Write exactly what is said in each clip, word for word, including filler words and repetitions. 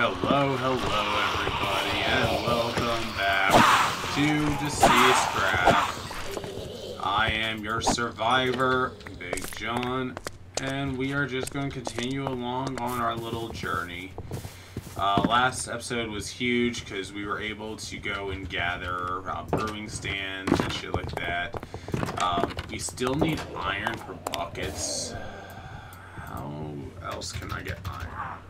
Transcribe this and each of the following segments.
Hello, hello everybody, and welcome back to Deceased Craft. I am your survivor, Big John, and we are just going to continue along on our little journey. Uh, last episode was huge because we were able to go and gather uh, brewing stands and shit like that. Um, we still need iron for buckets. How else can I get iron?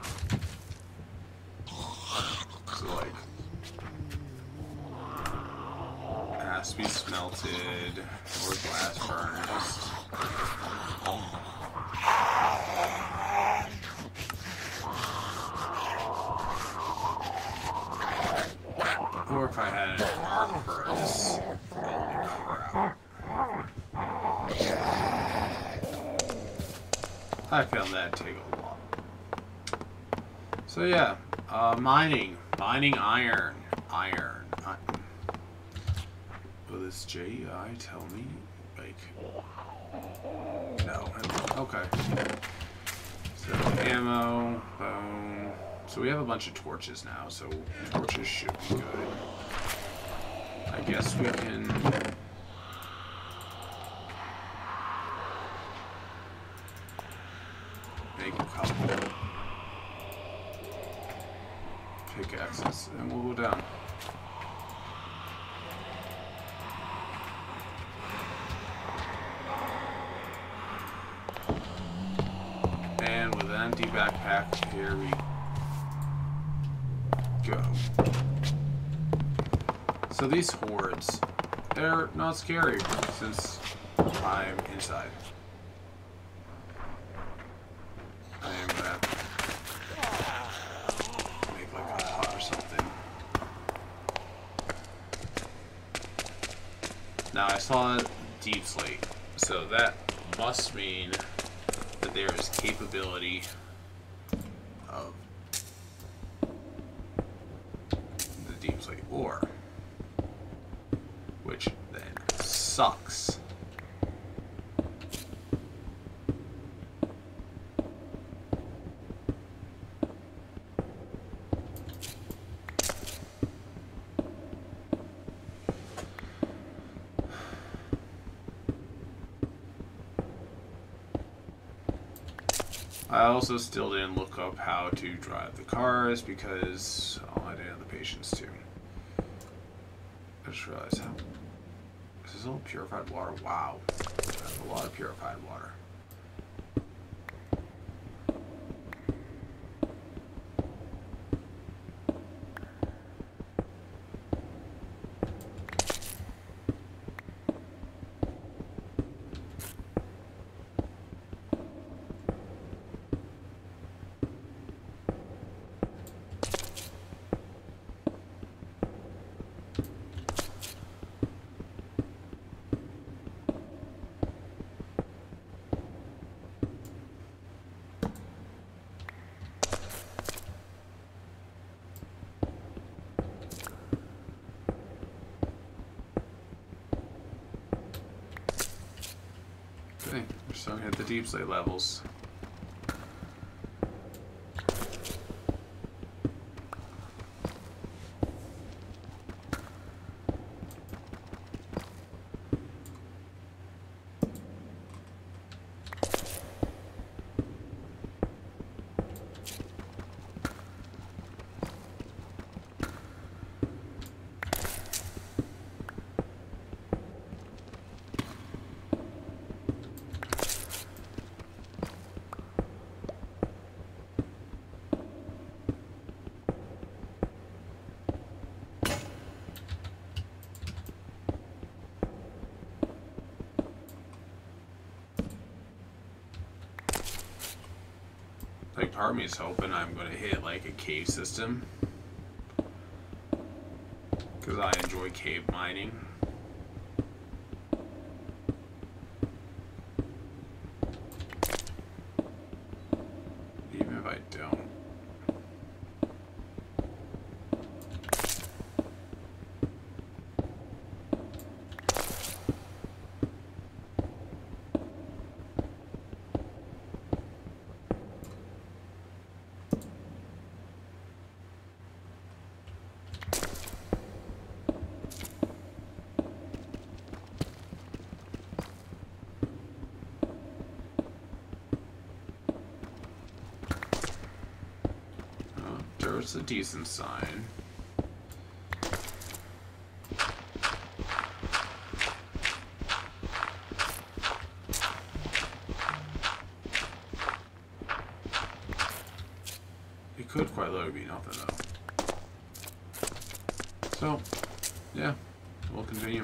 So, like, it has to be smelted or glass furnace. Or if I had an arc furnace. Holy crap. I found that take a lot. So yeah, uh, mining. Mining iron. Iron. I Will this J I tell me? Like... No. Okay. So, ammo, bone... So we have a bunch of torches now, so torches should be good. I guess we can... make a couple pickaxes, and we'll go down. And with an empty backpack, here we go. So these hordes, they're not scary since I'm inside. I am gonna make like a hut or something. Now I saw deep slate, so that must mean that there is capability of the deep slate ore, which then sucks. I also still didn't look up how to drive the cars because oh, I didn't have the patience to. I just realized how... Is this all purified water? Wow. I have a lot of purified water. Okay, we're starting at the deep slate levels. Like, part of me is hoping I'm going to hit, like, a cave system. Because I enjoy cave mining. Even if I don't. there's a decent sign. It could quite literally be nothing though. So, yeah, we'll continue.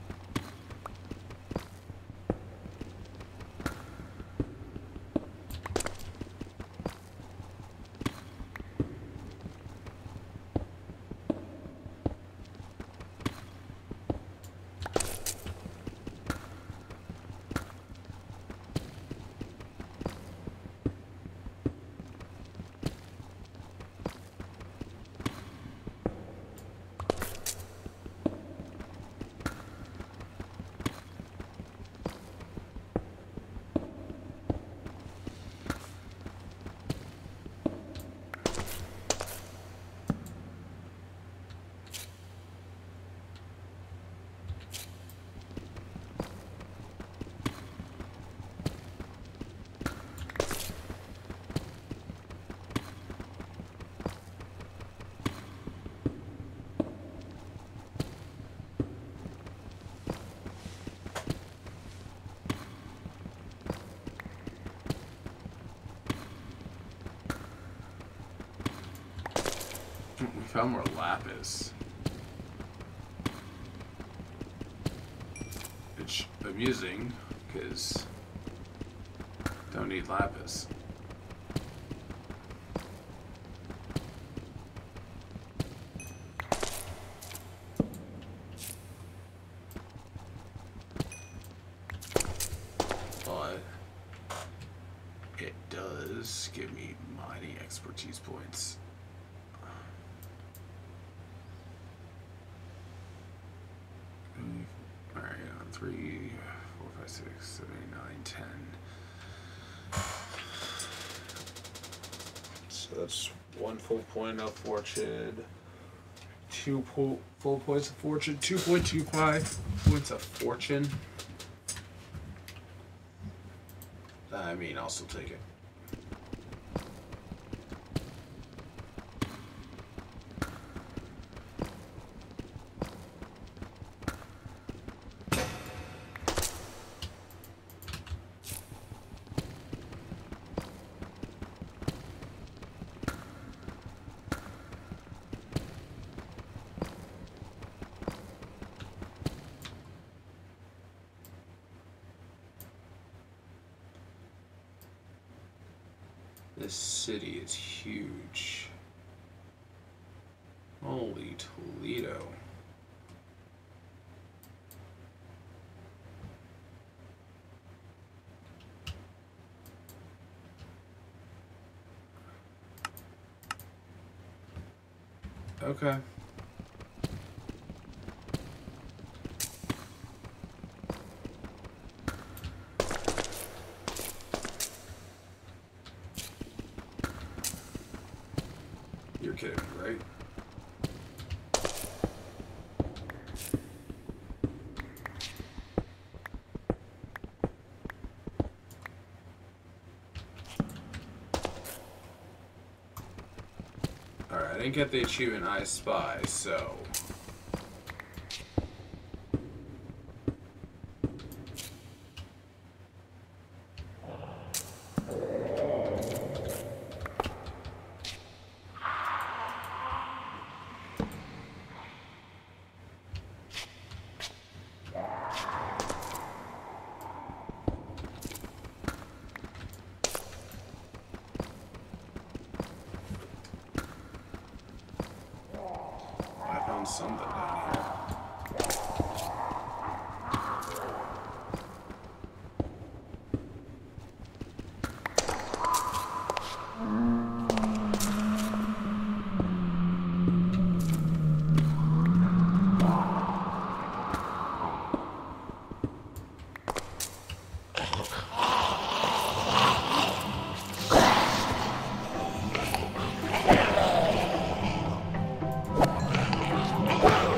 We found more lapis. It's amusing, because don't need lapis. But it does give me mining expertise points. Three, four, five, six, seven, eight, nine, ten. So that's one full point of fortune, two po full points of fortune, two point two five points of fortune. I mean, I'll still take it. This city is huge. Holy Toledo. Okay. You're kidding me, right? Alright, I didn't get the achievement I Spy, so... something down here. Whoa!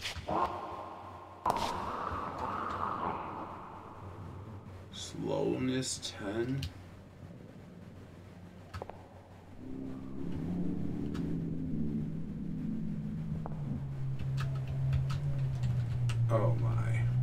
Slowness ten. Oh my.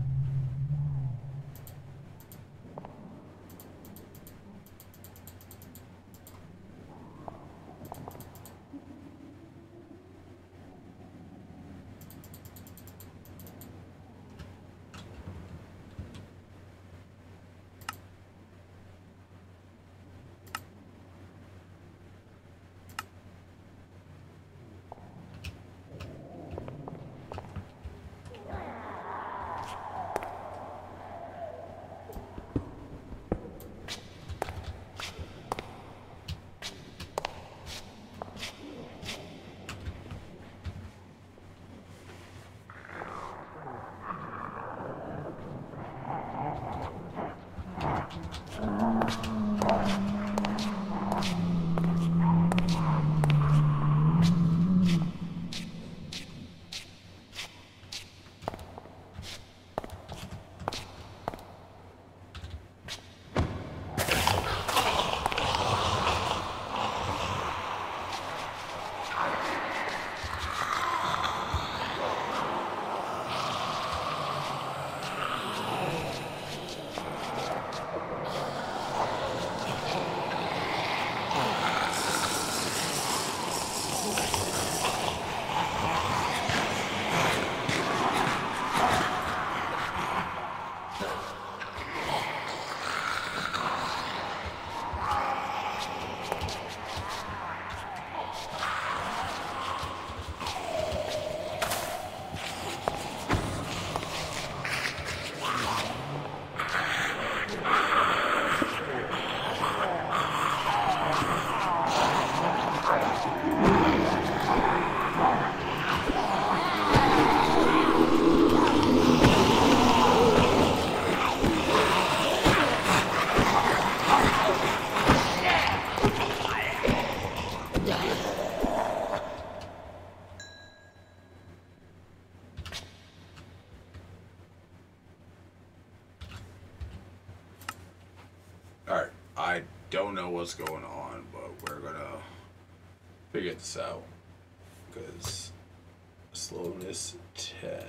Alright, I don't know what's going on, but we're gonna figure this out. Because slowness ten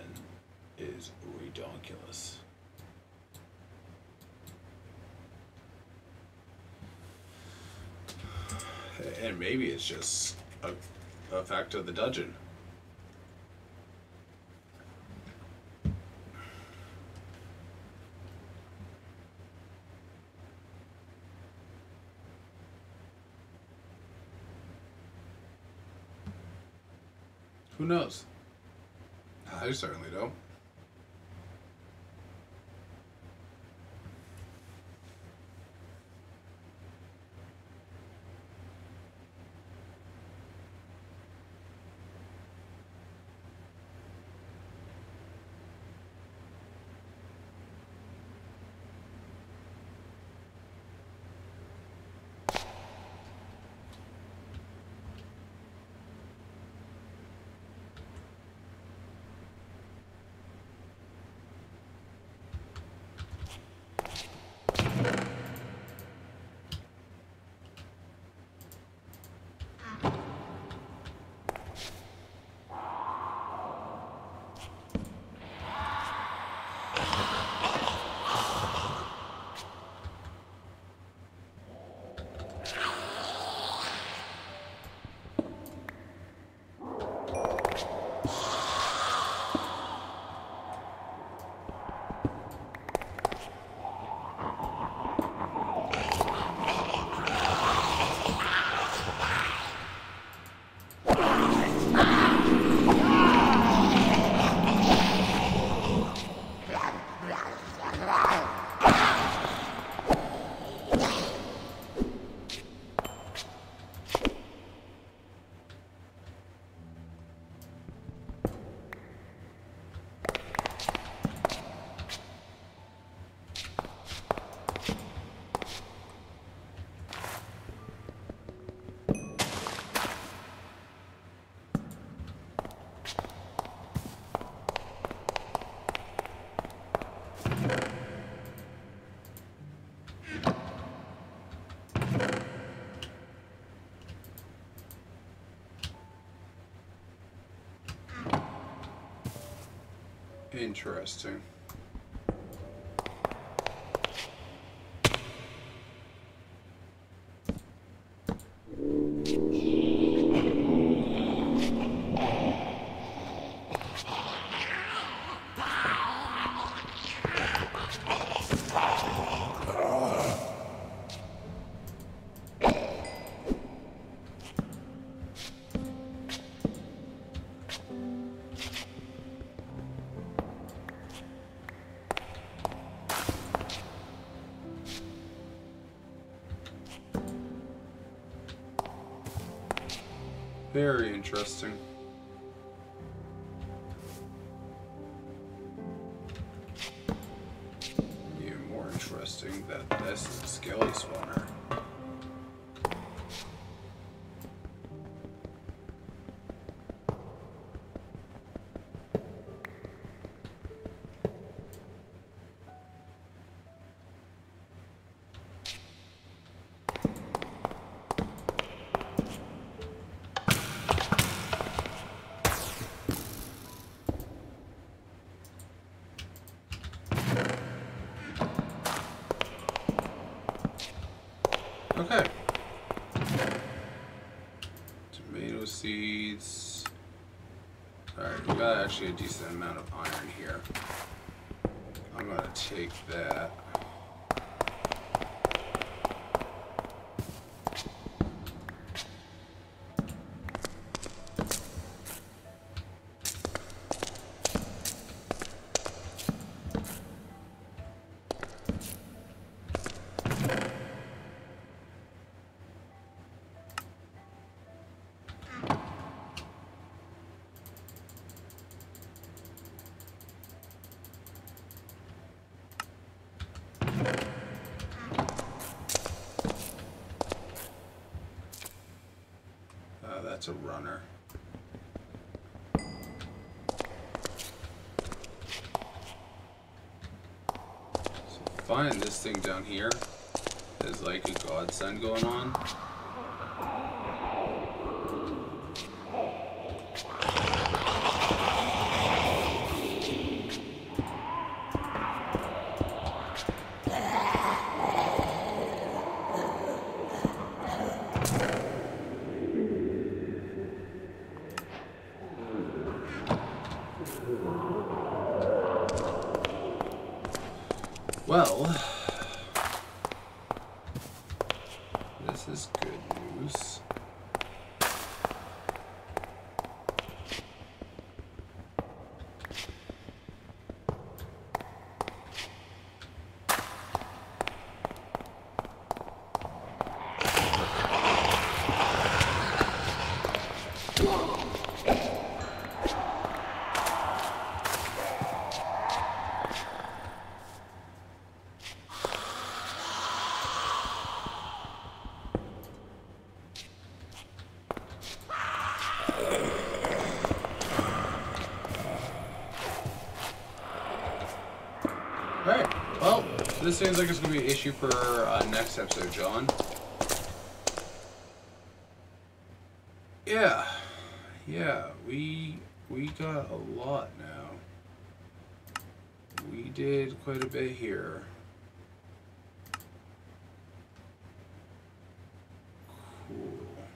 is redonkulous. And maybe it's just a, a fact of the dungeon. Who knows? I certainly don't. Interesting. Very interesting. Even more interesting that this is a skelly spawner. Okay. Tomato seeds. Alright, we got actually a decent amount of iron here. I'm gonna take that. That's a runner. So finding this thing down here is like a godsend going on. Well, this is good news. Alright, well, this seems like it's going to be an issue for uh, next episode, John. Yeah, yeah, we, we got a lot now. We did quite a bit here. Cool.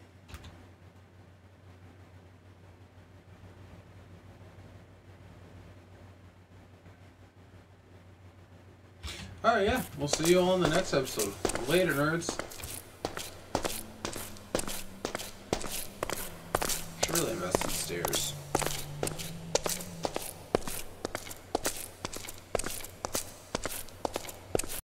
Alright, yeah, we'll see you all in the next episode. Later, nerds. Should really invest in stairs.